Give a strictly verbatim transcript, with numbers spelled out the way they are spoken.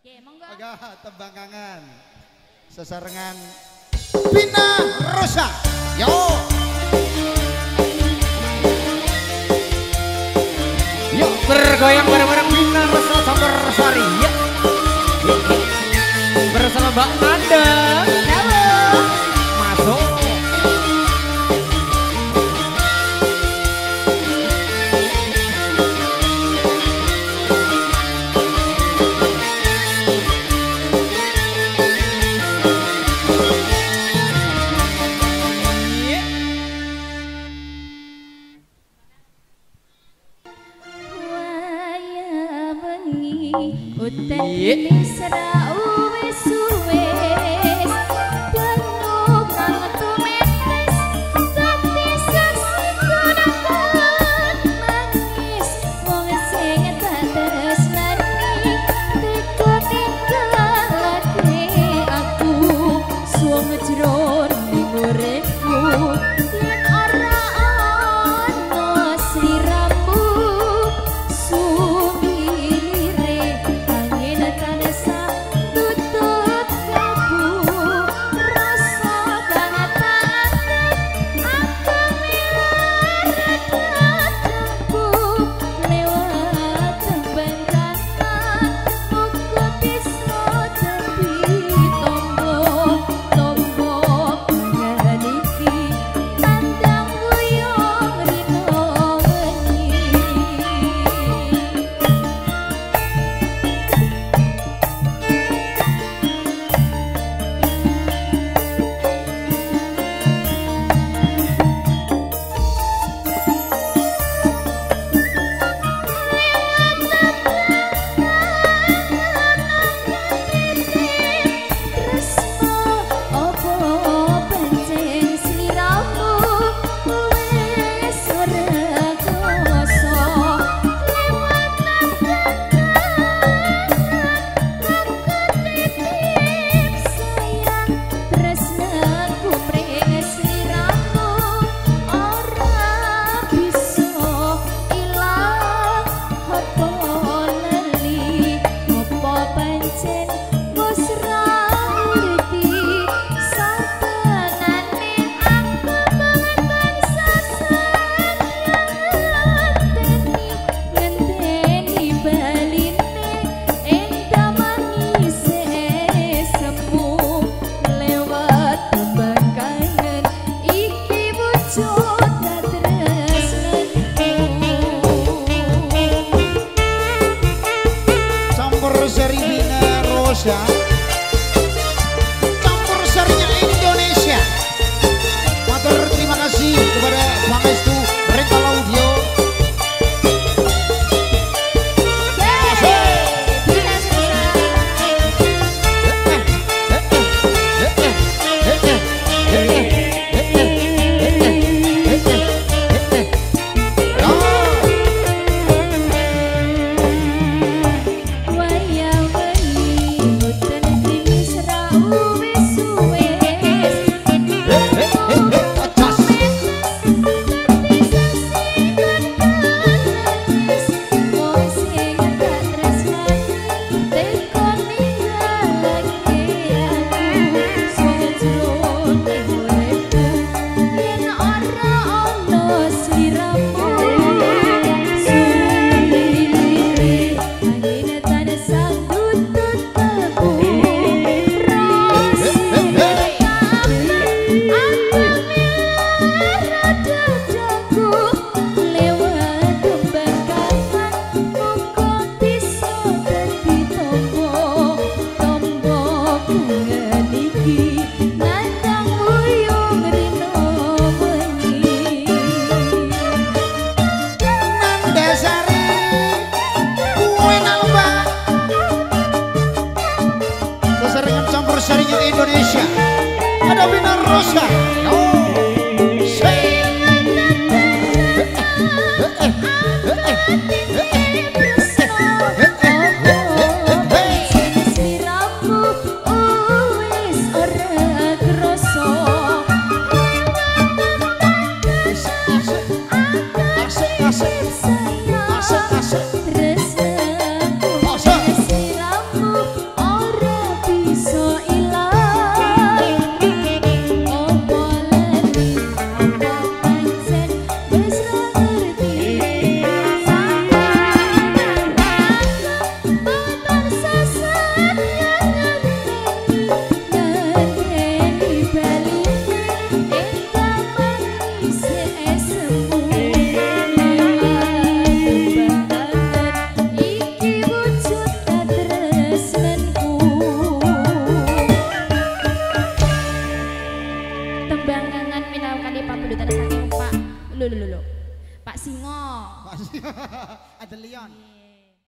Oke, monggo. Agak tembang kangen. Sesarengan Vina Rosa. Yo. Yuk bergoyang bareng-bareng Vina Rosa Campur Sari ya. Bersama Mbak Nanda. Halo. Masuk. Udan mesra wis suwes penuh banget menes tapi saksi konakan nangis wong sing tak tresnani teko tinggalake aku suwung jroning uripku yen ora ana sliramu Sari Vina Rosa Campur Sarinya Indonesia. Matur terima kasih kepada Pangestu Rental Audio. Sarinya Indonesia ada Vina Rosa. Terus aku siramu Ada Leon. Iya.